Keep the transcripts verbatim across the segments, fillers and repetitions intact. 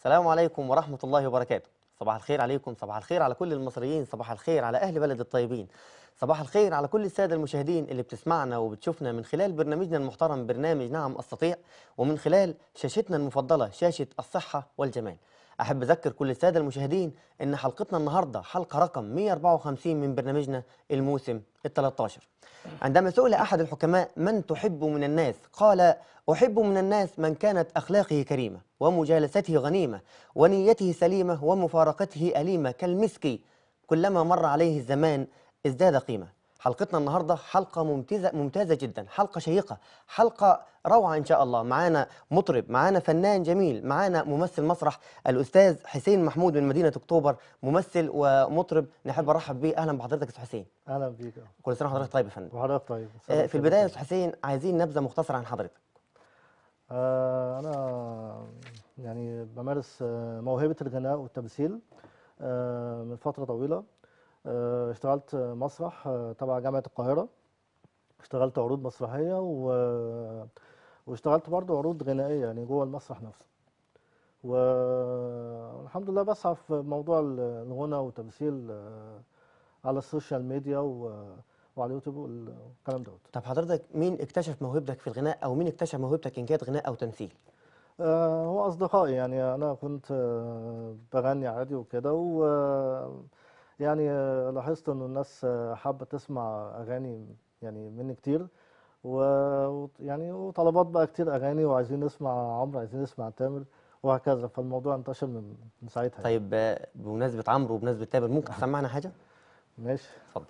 السلام عليكم ورحمة الله وبركاته. صباح الخير عليكم، صباح الخير على كل المصريين، صباح الخير على أهل بلد الطيبين، صباح الخير على كل السادة المشاهدين اللي بتسمعنا وبتشوفنا من خلال برنامجنا المحترم برنامج نعم أستطيع، ومن خلال شاشتنا المفضلة شاشة الصحة والجمال. أحب أذكر كل السادة المشاهدين إن حلقتنا النهاردة حلقة رقم مئة وأربعة وخمسين من برنامجنا الموسم الثالث عشر. عندما سئل أحد الحكماء من تحب من الناس؟ قال: أحب من الناس من كانت أخلاقه كريمة ومجالسته غنيمة ونيته سليمة ومفارقته أليمة كالمسك، كلما مر عليه الزمان ازداد قيمة. حلقتنا النهاردة حلقة ممتازة ممتازة جدا، حلقة شيقة، حلقة روعة إن شاء الله. معانا مطرب، معانا فنان جميل، معانا ممثل مسرح الأستاذ حسين محمود من مدينة أكتوبر، ممثل ومطرب. نحب أرحب بيه. أهلا بحضرتك يا أستاذ حسين. اهلا بيك. كل سنة وحضرتك طيب يا فندم. وحضرتك طيب. آه، سلام في كده البداية يا طيب. أستاذ حسين عايزين نبذة مختصرة عن حضرتك. آه انا يعني بمارس آه، موهبة الغناء والتمثيل آه من فترة طويلة. آه اشتغلت مسرح آه تبع جامعة القاهرة. اشتغلت عروض مسرحية و... واشتغلت برضو عروض غنائية يعني جوه المسرح نفسه. والحمد لله بسعى في موضوع الغنى والتمثيل آه على السوشيال ميديا و... وعلى اليوتيوب والكلام دوت. طب حضرتك مين اكتشف موهبتك في الغناء، أو مين اكتشف موهبتك إن كانت غناء أو تمثيل؟ آه، هو أصدقائي يعني أنا كنت آه، بغني عادي وكده و آه، يعني آه، لاحظت إنه الناس آه، حابة تسمع أغاني يعني مني كتير و- ويعني وطلبات بقى كتير أغاني وعايزين نسمع عمرو، عايزين نسمع تامر وهكذا، فالموضوع انتشر من من ساعتها يعني. طيب آه، بمناسبة عمرو وبمناسبة تامر، ممكن تسمعنا حاجة؟ ماشي. اتفضل.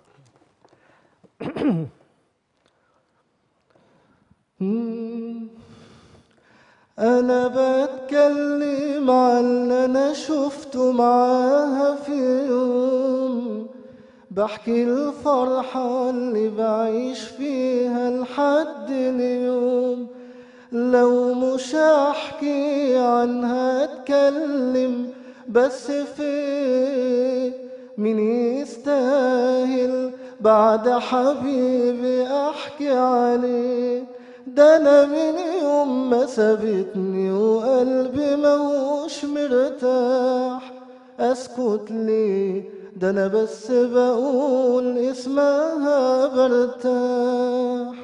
أنا بتكلم عن اللي أنا شفته معاها في يوم، بحكي الفرحة اللي بعيش فيها لحد اليوم. لو مش هحكي عنها اتكلم، بس في مين يستاهل بعد حبيبي احكي عليه؟ ده انا من يوم ما سابتني وقلبي ماهوش مرتاح، اسكت ليه؟ ده انا بس بقول اسمها برتاح.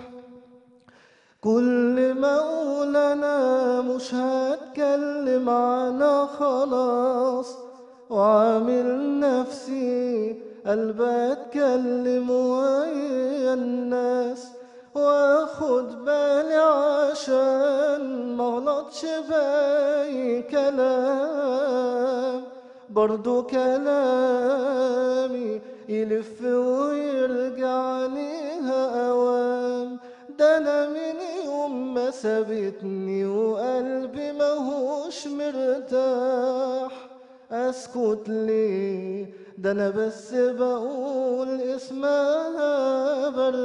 كل ما اقول انا مش هتكلم عنها خلاص، وعامل نفسي قلب اتكلم ويا الناس، واخد بالي عشان مغلطش باي كلام، برضو كلامي يلف ويرجع ليها اوام. ده انا من يوم ما سابتني وقلبي ماهوش مرتاح، اسكت ليه؟ ده انا بس بقول اسمها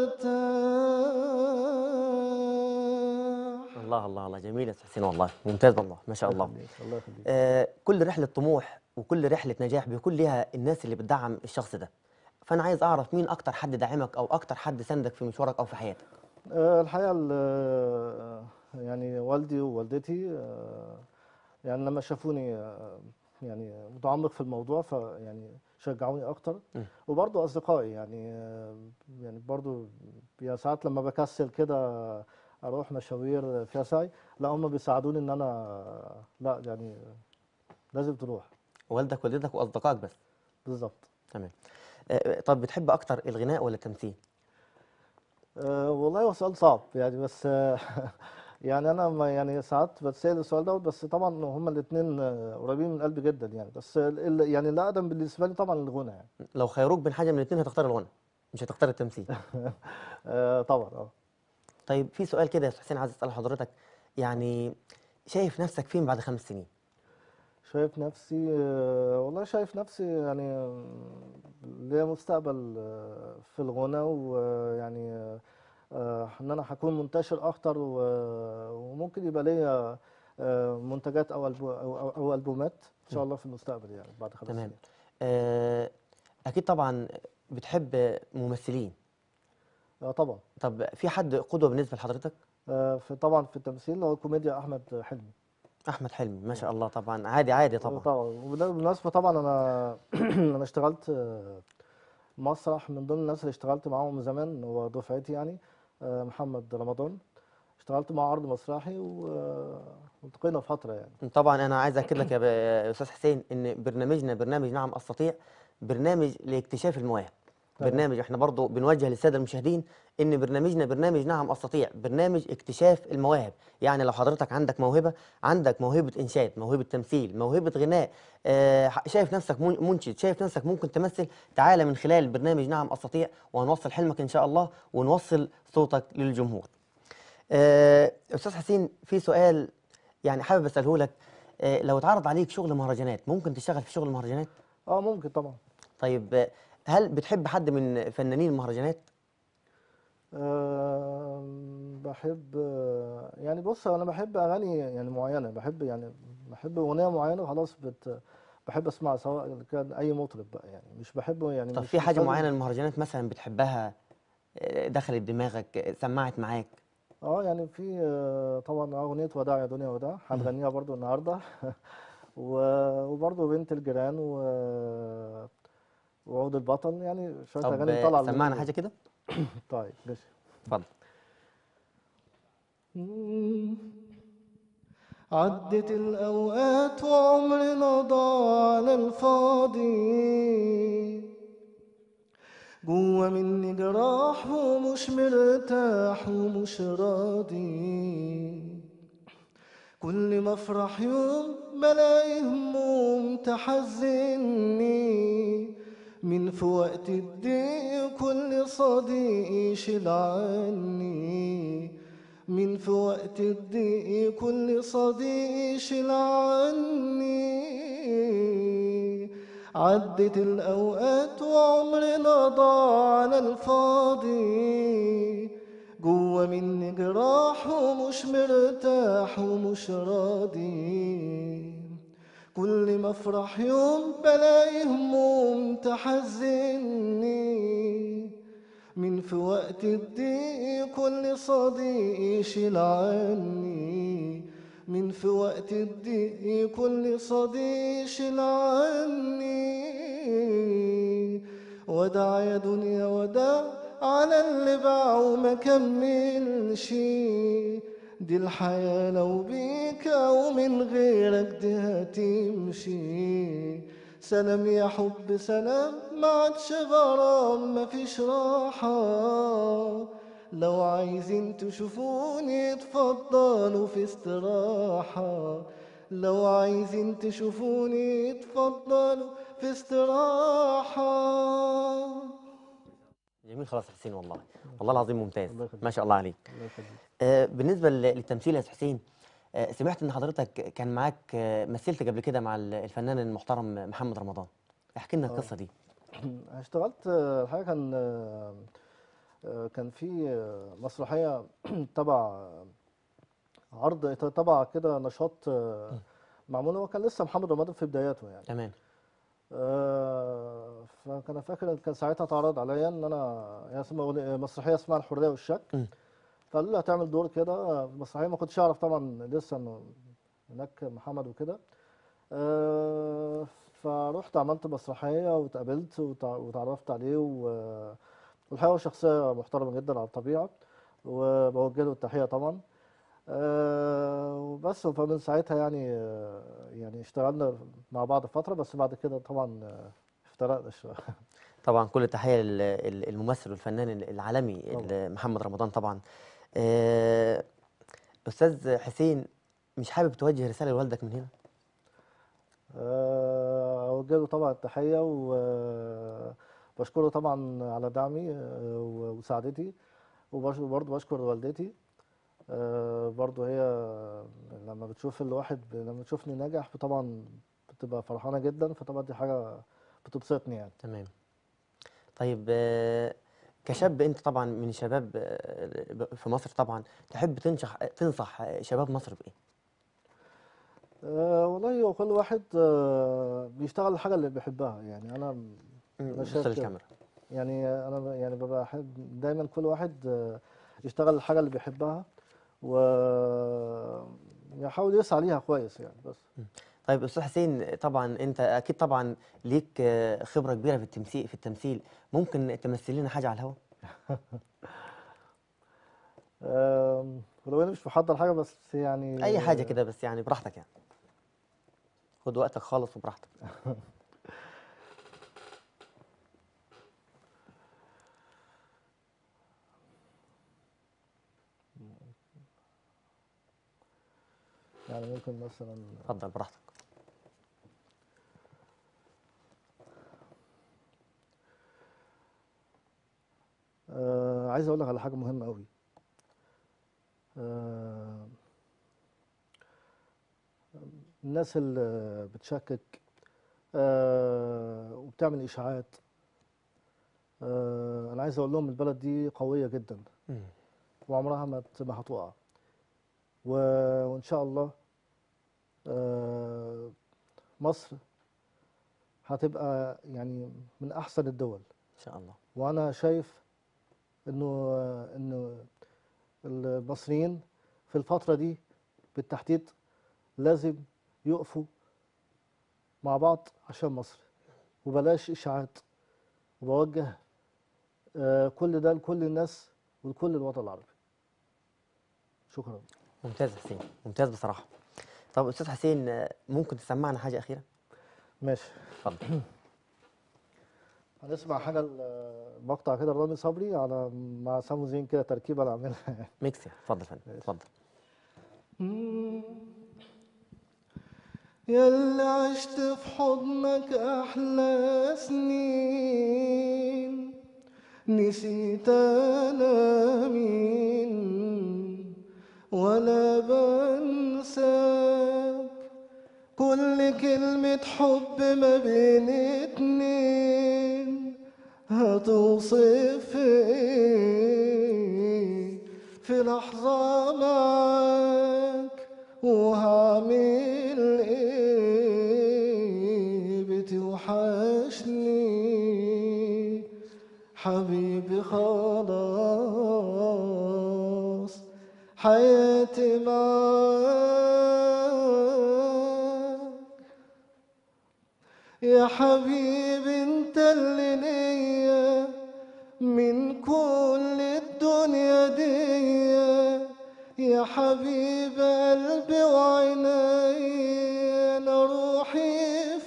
برتاح. الله الله الله، جميل يا أستاذ حسين، والله ممتاز، والله ما شاء الله الله. يخليك، الله يخليك. آه، كل رحلة طموح وكل رحلة نجاح بيكون ليها الناس اللي بتدعم الشخص ده. فأنا عايز أعرف مين أكتر حد دعمك أو أكتر حد ساندك في مشوارك أو في حياتك. آه، الحقيقة ال- آه، يعني والدي ووالدتي آه، يعني لما شافوني آه، يعني متعمق في الموضوع فيعني شجعوني اكتر. مم. وبرضه اصدقائي يعني آه، يعني برضه يا ساعات لما بكسل كده اروح مشاوير فيها سعي، لا هم بيساعدوني ان انا لا يعني لازم تروح. والدك والدتك وأصدقائك بس؟ بالظبط. تمام. آه، طب بتحب أكتر الغناء ولا التمثيل؟ أه والله هو سؤال صعب يعني، بس آه، يعني انا ما يعني ساعات بتسأل السؤال دوت، بس طبعا هما الاثنين قريبين من قلبي جدا يعني، بس ال- ال- يعني اللي اقدم بالنسبه لي طبعا الغنى يعني. لو خيروك بين حاجة من الاتنين هتختار الغنى، مش هتختار التمثيل؟ آه، طبعا اه. طيب في سؤال كده يا أستاذ حسين عايز أسأله حضرتك، يعني شايف نفسك فين بعد خمس سنين؟ شايف نفسي آه، والله شايف نفسي يعني آه، ليا مستقبل آه، في الغنى، ويعني آه، آه، ان انا هكون منتشر اكتر و- وممكن يبقى ليا آه، منتجات او ألبو او أو أو البومات ان شاء الله في المستقبل يعني بعد خمس تمام. سنين آه، أكيد طبعا بتحب ممثلين. آه، طبعا. طب في حد قدوة بالنسبة لحضرتك؟ آه، في طبعا في التمثيل هو الكوميديا احمد حلمي. احمد حلمي ما شاء الله، طبعا عادي عادي طبعا. طبعا. وبالمناسبة طبعا أنا أنا اشتغلت آه، مسرح من ضمن الناس اللي اشتغلت معاهم زمان، هو دفعتي يعني، آه، محمد رمضان. اشتغلت معاه عرض مسرحي و- والتقينا فترة يعني. طبعا انا عايز اكد لك يا ب- يا استاذ حسين ان برنامجنا برنامج نعم استطيع برنامج لاكتشاف المواهب. تمام. برنامج احنا برضو بنوجه للساده المشاهدين ان برنامجنا برنامج نعم استطيع برنامج اكتشاف المواهب. يعني لو حضرتك عندك موهبه، عندك موهبه انشاد، موهبه تمثيل، موهبه غناء، آه، شايف نفسك من- منشد، شايف نفسك ممكن تمثل، تعالى من خلال برنامج نعم استطيع وهنوصل حلمك ان شاء الله ونوصل صوتك للجمهور. آه، استاذ حسين، في سؤال يعني حابب اساله لك. آه، لو اتعرض عليك شغل مهرجانات ممكن تشتغل في شغل المهرجانات؟ اه ممكن طبعا. طيب آه، هل بتحب حد من فنانين المهرجانات؟ أه بحب آه، يعني بص انا بحب اغاني يعني معينه، بحب يعني بحب اغنيه معينه وخلاص بت بحب اسمعها سواء كان اي مطرب بقى، يعني مش بحبه يعني طب في مش مش حاجه لازم. معينه المهرجانات مثلا بتحبها، آه، دخلت دماغك، آه، سمعت معاك؟ اه يعني في آه، طبعا اغنيه وداع يا دنيا وداع مم. هنغنيها برضو النهارده. و- وبرضو بنت الجيران و... وعود البطل، يعني شويه طب اغاني آه، طالعه اليومين سمعنا دول. حاجه كده. طيب ماشي. اتفضل. عدت الأوقات وعمرنا ضاع على الفاضي، جوا مني جراح ومش مرتاح ومش راضي، كل ما افرح يوم بلاقي هموم تحزني، من في وقت الضيق كل صديق يشيل عني، من في وقت الضيق كل صديق يشيل عني. عدت الأوقات وعمرنا ضاع على الفاضي، جوا مني جراح ومش مرتاح ومش راضي، كل ما افرح يوم بلاقي هموم تحزني، من في وقت الضيق كل صديق يشيل عني، من في وقت الضيق كل صديق يشيل عني. وداع يا دنيا وداع على اللي باع وما كملش، دي الحياة لو بيك أو من غيرك دي هتمشي. سلام يا حب سلام ما عادش غرام مفيش راحة، لو عايزين تشوفوني اتفضلوا في استراحة، لو عايزين تشوفوني اتفضلوا في استراحة. جميل خلاص يا حسين، والله والله العظيم ممتاز. الله ما يخليك. شاء الله عليك. الله يخليك. آه، بالنسبه لل- للتمثيل يا أستاذ حسين، آه، سمعت ان حضرتك كان معاك، آه، مثلت قبل كده مع ال- الفنان المحترم محمد رمضان. احكي لنا اه القصه دي. اشتغلت آه، الحقيقة كان آه، آه، كان في آه، مسرحية تبع عرض تبع كده نشاط آه، معمول، هو كان لسه محمد رمضان في بداياته يعني. تمام. آه، فكان فاكر كان ساعتها اتعرض عليا ان انا هي اسمها أغنية- مسرحيه اسمها الحريه والشك، مم. فقالوا لي هتعمل دور كده مسرحيه، ما كنتش اعرف طبعا لسه انه هناك محمد وكده. آه، فرحت عملت مسرحيه واتقابلت وتع- وتعرفت عليه و- والحقيقه هو شخصيه محترمه جدا على الطبيعه، وبوجه له التحيه طبعا. آه، وبس فمن ساعتها يعني آه، يعني اشتغلنا مع بعض فتره، بس بعد كده طبعا آه، افترقنا شويه. طبعا كل التحيه للممثل والفنان العالمي طبعا. ال- محمد رمضان طبعا. آه، استاذ حسين، مش حابب توجه رساله لوالدك من هنا؟ آه، أوجه له طبعا التحية وبشكره طبعا على دعمي آه، ومساعدتي، وبرضه بشكر والدتي. آه، برضه هي لما بتشوف الواحد لما بتشوفني ناجح طبعا بتبقى فرحانة جدا، فطبعا دي حاجة بتبسطني يعني. تمام. طيب آه، كشاب انت طبعا من الشباب آه، في مصر طبعا، تحب تنصح تنصح شباب مصر بايه؟ أه والله هو كل واحد أه بيشتغل الحاجة اللي بيحبها، يعني أنا أنا مم، بص شايف كده. للكاميرا. يعني أنا ب- يعني ببقى أحب دايما كل واحد آه، يشتغل الحاجة اللي بيحبها و... يحاول يسعى ليها كويس يعني بس. مم. طيب استاذ حسين، طبعا انت اكيد طبعا ليك آه، خبره كبيره في التمثيل في التمثيل ممكن تمثل لنا حاجه على الهواء؟ آم، ولو اني مش محضر حاجه بس يعني اي حاجه كده بس، يعني براحتك يعني، خد وقتك خالص وبراحتك. يعني ممكن مثلا اتفضل براحتك. آه عايز اقول لك على حاجه مهمه قوي. آه الناس اللي بتشكك آه وبتعمل اشاعات، آه انا عايز اقول لهم البلد دي قويه جدا مم. وعمرها ما ت- ما هتقع. و- وان شاء الله آه مصر هتبقى يعني من احسن الدول. ان شاء الله. وانا شايف انه انه المصريين في الفتره دي بالتحديد لازم يقفوا مع بعض عشان مصر، وبلاش اشاعات. وبوجه آه كل ده لكل الناس ولكل الوطن العربي. شكرا. ممتاز يا حسين، ممتاز بصراحه. طب استاذ حسين، آه، ممكن تسمعنا حاجه اخيره؟ ماشي. اتفضل. هنسمع حاجه ل- مقطع كده لرامي صبري على مع سامو زين كده تركيبه انا عاملها. ميكس يعني. اتفضل يا فندم، اتفضل. ياللي عشت في حضنك أحلى سنين، نسيت أنا مين ولا بنساك. كل كلمة حب ما بين اتنين هتوصف ايه في لحظة معاك، وهعمل ايه بتوحشني حبيبي خلاص حياتي معاك. يا حبيبي انت اللي ليا من كل الدنيا دي، يا حبيب قلبي وعيني انا روحي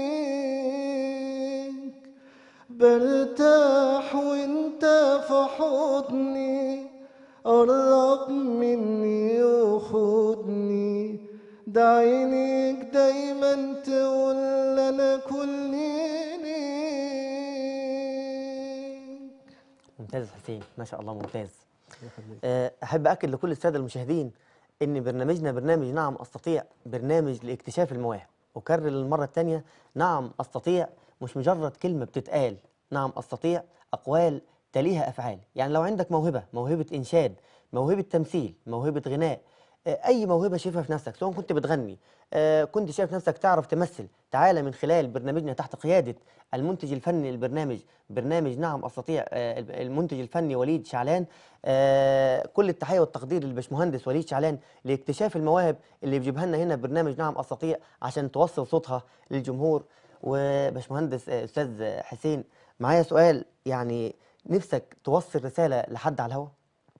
فيك. برتاح وانت في حضني، قرب مني وخدني، ده عينيك دايما تقول انا كل ليك. ممتاز يا حسين، ما شاء الله ممتاز. يخليك. آه، احب اكد لكل الساده المشاهدين ان برنامجنا برنامج نعم استطيع، برنامج لاكتشاف المواهب. اكرر للمره الثانيه، نعم استطيع مش مجرد كلمه بتتقال، نعم استطيع اقوال تليها افعال. يعني لو عندك موهبه، موهبه انشاد، موهبه تمثيل، موهبه غناء، آه، اي موهبه شايفها في نفسك، سواء كنت بتغني، آه، كنت شايف نفسك تعرف تمثل، تعالى من خلال برنامجنا تحت قياده المنتج الفني للبرنامج، برنامج نعم استطيع، آه، المنتج الفني وليد شعلان. آه، كل التحيه والتقدير للبشمهندس وليد شعلان لاكتشاف المواهب اللي بيجيبها لنا هنا برنامج نعم استطيع عشان توصل صوتها للجمهور. وبشمهندس آه، استاذ حسين، معايا سؤال، يعني نفسك توصل رساله لحد على الهواء؟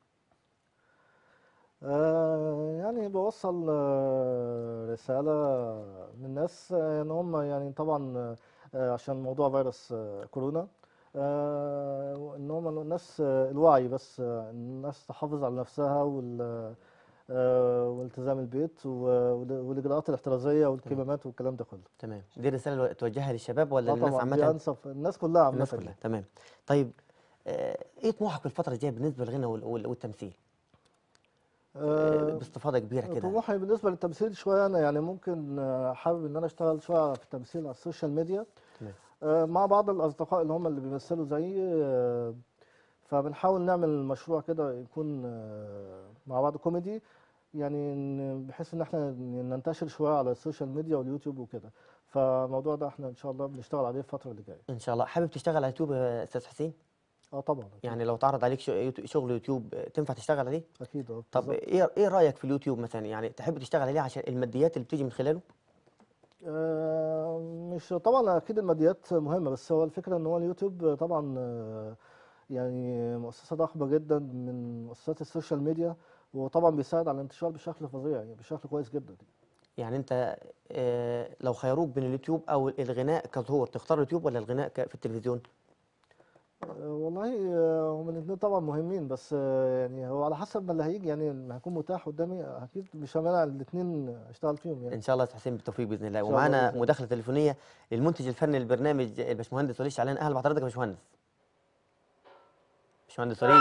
آه يعني بوصل آه رسالة للناس، آه ان هم يعني طبعا آه عشان موضوع فيروس آه كورونا، آه ان هم الناس آه الوعي بس، آه الناس تحافظ على نفسها وال آه والتزام البيت و- وال- والاجراءات الاحترازية تمام. والكمامات والكلام ده كله. تمام، دي رساله توجهها للشباب ولا اه للناس طبعا دي عامه؟ انسب الناس كلها عامة الناس كلها، يعني. تمام. طيب، آه، ايه طموحك في الفتره الجايه بالنسبه للغنى وال- وال- والتمثيل، آه، آه باستفاضه كبيره كده؟ طموحي بالنسبة للتمثيل شوية، انا يعني ممكن آه، حابب ان انا اشتغل شوية في التمثيل على السوشيال ميديا، تمام. آه، مع بعض الأصدقاء اللي هم اللي بيمثلوا زيي. آه، فبنحاول نعمل مشروع كده يكون آه، مع بعض كوميدي، يعني ن- بحيث إن احنا ننتشر شوية على السوشيال ميديا واليوتيوب وكده. فالموضوع ده احنا إن شاء الله بنشتغل عليه الفترة اللي جاية. ان شاء الله. حابب تشتغل على يوتيوب يا استاذ حسين؟ اه طبعا اكيد. يعني لو اتعرض عليك ش- يوتو- شغل يوتيوب آه، تنفع تشتغل عليه؟ اكيد اه طب بالظبط. ايه ايه رايك في اليوتيوب مثلا؟ يعني تحب تشتغل عليه عشان الماديات اللي بتيجي من خلاله؟ آه، مش طبعا اكيد الماديات مهمه، بس هو الفكره ان هو اليوتيوب طبعا آه، يعني مؤسسه ضخمه جدا من مؤسسات السوشيال ميديا، وطبعا بيساعد على الانتشار بشكل فظيع، يعني بشكل كويس جدا. يعني انت آه، لو خيروك بين اليوتيوب او الغناء كظهور، تختار اليوتيوب ولا الغناء ك- في التلفزيون؟ آه، والله آه، هما الاثنين طبعا مهمين، بس آه، يعني هو على حسب ما اللي هيجي، يعني اللي هيكون متاح قدامي اكيد مش همانع الاثنين اشتغل فيهم يعني. ان شاء الله يا أستاذ حسين بالتوفيق باذن الله. ان شاء الله ومعانا باذن الله. مداخله تليفونيه للمنتج الفني للبرنامج الباشمهندس وليد شعلان. اهلا بحضرتك يا باشمهندس. باشمهندس وليد.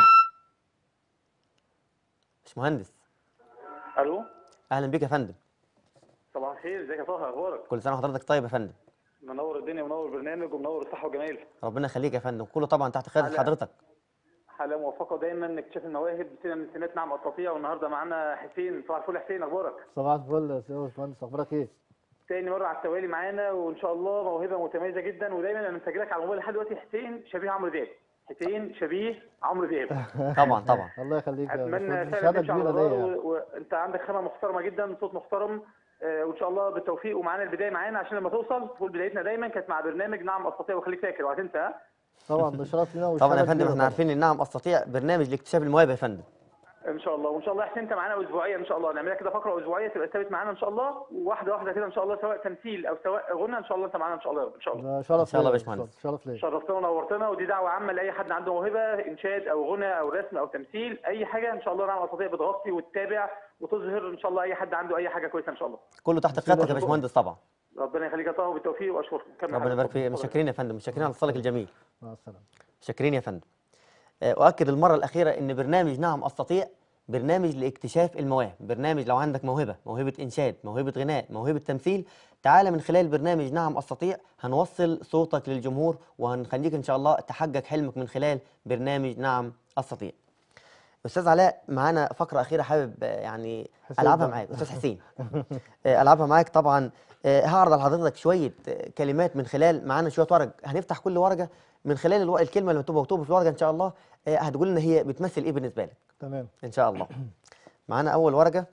باشمهندس. الو. اهلا بيك يا فندم. صباح الخير، ازيك يا طه؟ اخبارك؟ كل سنه وحضرتك طيب يا فندم. منور الدنيا ومنور البرنامج ومنور الصحه والجمال. ربنا يخليك يا فندم، كله طبعا تحت قياده حلقه حضرتك. حلقه موفقه دايما، اكتشاف المواهب سنه من سنات نعم استطيع. والنهارده معانا حسين. صباح الفل يا حسين، اخبارك؟ صباح الفل يا استاذ باشمهندس، اخبارك ايه؟ تاني مره على التوالي معانا، وان شاء الله موهبه متميزه جدا. ودايما انا مسجلك على الموبايل لحد دلوقتي حسين شبيه عمرو دياب. حسين شبيه عمرو دياب. طبعا طبعا. الله يخليك يا اتمنى باشمهندس، دي فعلا شهاده تمشي على كبيره الغرار، ليا يعني. و- وانت عندك خامه محترمه جدا، صوت محترم. آه، وان شاء الله بالتوفيق. ومعانا البدايه معانا عشان لما توصل تقول بدايتنا دايما كانت مع برنامج نعم استطيع. وخليك فاكر وهتنسى، ها؟ طبعا ده شرف لينا طبعا يا وشهاده فندم كبيره احنا طبعا. عارفين ان نعم استطيع برنامج لاكتشاف المواهب يا فندم. ان شاء الله. وان شاء الله يا حسين انت معانا اسبوعيا ان شاء الله، نعملها كده فقره اسبوعيه تبقى ثابت معانا ان شاء الله، وواحده واحده كده ان شاء الله، سواء تمثيل او سواء غنى ان شاء الله انت معانا ان شاء الله يا رب. ان شاء الله. ده ان شرف شاء الله ليا يا يا باشمهندس، باشمهندس. شرف ليا. شرفتنا ونورتنا، ودي دعوه عامه لاي حد عنده موهبه انشاد او غنى او رسم او تمثيل، اي حاجه ان شاء الله نعم استطيع بتغطي وتتابع وتظهر ان شاء الله اي حد عنده اي حاجه كويسه ان شاء الله. كله تحت ميرسي يا قيادتك يا باشمهندس. باشمهندس طبعا. ربنا يخليك يا طه بالتوفيق واشكرك. كمل ربنا حضرتك. يبارك فيك. اتفضل. متشكرين يا فندم، متشكرين مع على اتصالك السلامه. الجميل. مع السلامه. متشكرين يا فندم. آه، أؤكد المرة الأخيرة إن برنامج نعم أستطيع برنامج لاكتشاف المواهب. برنامج لو عندك موهبة، موهبة إنشاد، موهبة غناء، موهبة تمثيل، تعال من خلال برنامج نعم أستطيع هنوصل صوتك للجمهور، وهنخليك إن شاء الله تحقق حلمك من خلال برنامج نعم أستطيع. أستاذ علاء، معانا فقرة أخيرة حابب آه، يعني حسين ألعبها بقى. معاك. أستاذ حسين، آه، ألعبها معاك طبعا. آه، هعرض على حضرتك شوية آه، كلمات من خلال، معانا شوية ورق، هنفتح كل ورقة من خلال الو- الكلمة اللي مكتوبة مكتوبة في الورقة إن شاء الله آه، هتقول لنا هي بتمثل إيه بالنسبة لك تمام. إن شاء الله. معانا أول ورقة.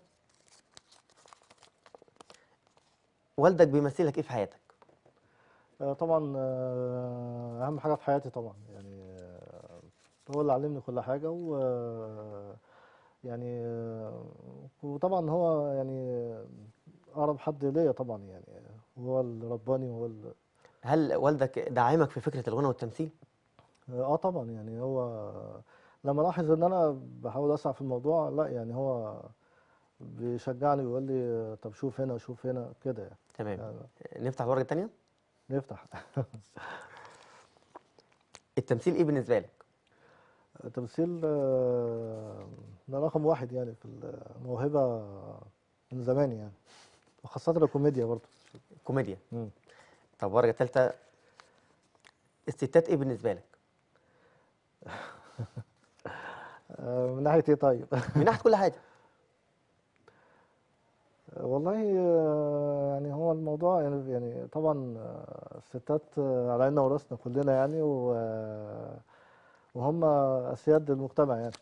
والدك بيمثلك إيه في حياتك؟ آه، طبعا آه، اهم حاجه في حياتي طبعا، يعني آه، هو اللي علمني كل حاجه، و آه، يعني آه، وطبعا هو يعني اقرب حد ليا طبعا، يعني هو اللي رباني وهو اللي هل والدك داعمك في فكرة الغنى والتمثيل؟ اه طبعا، يعني هو لما لاحظ ان انا بحاول اسعى في الموضوع، لا يعني هو بيشجعني ويقول لي طب شوف هنا شوف هنا كده يعني. تمام. يعني آه، نفتح الورقة التانية. نفتح. التمثيل إيه بالنسبة لك؟ تمثيل آه، ده رقم واحد يعني في الموهبة من زمان يعني، وخاصة الكوميديا برضه. كوميديا. مم. طب ورقة تالتة. الستات إيه بالنسبة لك؟ آه، من ناحية ايه طيب؟ من ناحية كل حاجة. والله آه، يعني هو الموضوع يعني يعني طبعا آه، الستات آه، على عيننا وراسنا كلنا يعني، و آه، وهم أسياد المجتمع يعني.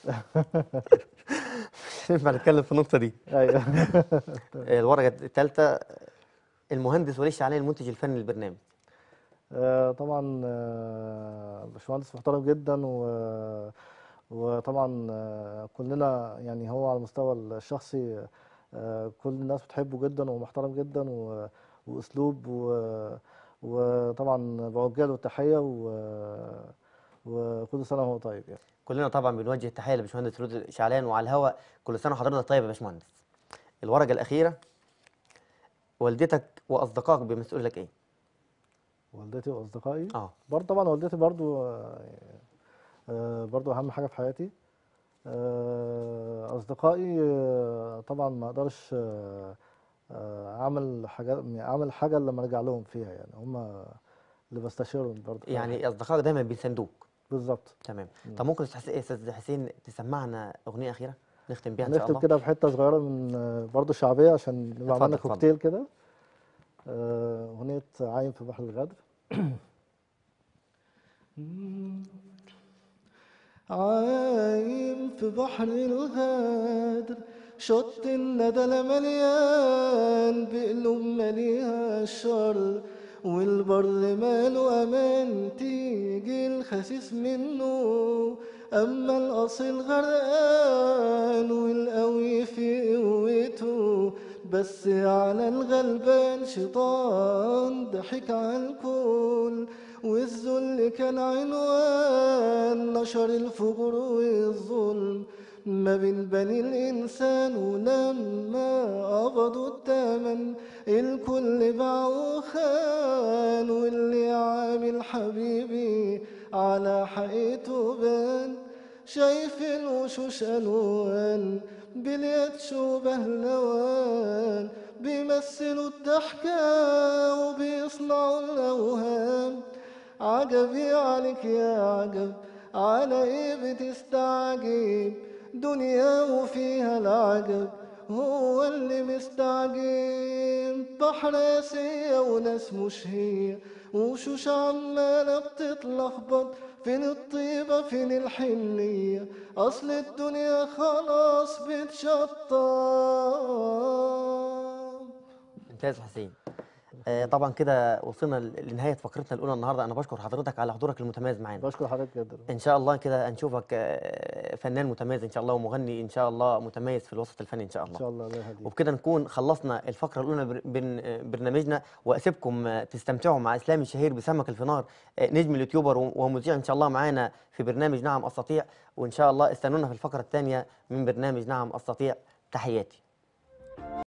مش ينفع نتكلم في النقطة دي. ايوه. آه، الورقة التالتة. المهندس وليد شعلان المنتج الفني للبرنامج. آه، طبعا آه، باشمهندس محترم جدا، و وطبعا آه، كلنا يعني هو على المستوى الشخصي آه، كل الناس بتحبه جدا ومحترم جدا، و- واسلوب، و- وطبعا بوجه له التحيه، و- وكل سنه وهو طيب يعني. كلنا طبعا بنوجه التحيه لباشمهندس وليد شعلان وعلى الهواء. كل سنه وحضرتك طيب يا باشمهندس. الورقه الاخيره. والدتك واصدقائك بيمثلوا لك ايه؟ والدتي واصدقائي، اه. برضه طبعا والدتي برضه آه، آه، برضه اهم حاجه في حياتي. آه، اصدقائي آه، طبعا ما اقدرش آه، آه، اعمل حاجات، اعمل حاجه إلا لما ارجع لهم فيها، يعني هم اللي بستشيرهم برضه في اي حاجه. يعني اصدقائك دايما بيساندوك. بالظبط. تمام. مم. طب ممكن استاذ استاذ حسين تسمعنا اغنيه اخيره نختم بيها ان شاء هنختم الله؟ كده بحته صغيره من آه، برضه شعبيه، عشان نبقى اتفضل عملنا اتفضل. كوكتيل كده. آه، اغنيه عايم في بحر الغدر. عايم في بحر الغدر، شط الندى مليان بقلوب مليها الشر، والبر ماله امان تيجي الخسيس منه، اما الاصيل غرقان والقوي في قوته، بس على الغلبان شيطان ضحك على الكل، والذل كان عنوان نشر الفجور والظلم ما بين بني الإنسان، ولما قبضوا التمن الكل باع وخان، واللي عامل حبيبي على حقيقته بان، شايف الوشوش ألوان بليات شوبه لوان، بيمثلوا الضحكة وبيصنعوا الأوهام. عجبي عليك يا عجب، على ايه بتستعجب؟ دنيا وفيها العجب هو اللي مستعجب، بحر قاسية وناس مش هي، وشوش عمالة بتتلخبط، فين الطيبة فين الحنية، أصل الدنيا خلاص بتشطب. ممتاز حسين. آه، طبعا كده وصلنا ل- لنهايه فقرتنا الاولى النهارده. انا بشكر حضرتك على حضورك المتميز معانا. بشكر حضرتك جدا. ان شاء الله كده هنشوفك آه، فنان متميز ان شاء الله، ومغني ان شاء الله متميز في الوسط الفني ان شاء إن الله. شاء الله الله يهديك. وبكده نكون خلصنا الفقره الاولى بر- بن- آه، برنامجنا، واسيبكم آه، تستمتعوا مع اسلام الشهير بسمك الفينار، آه، نجم اليوتيوبر و- ومذيع ان شاء الله معانا في برنامج نعم استطيع. وان شاء الله استنونا في الفقره الثانيه من برنامج نعم استطيع. تحياتي.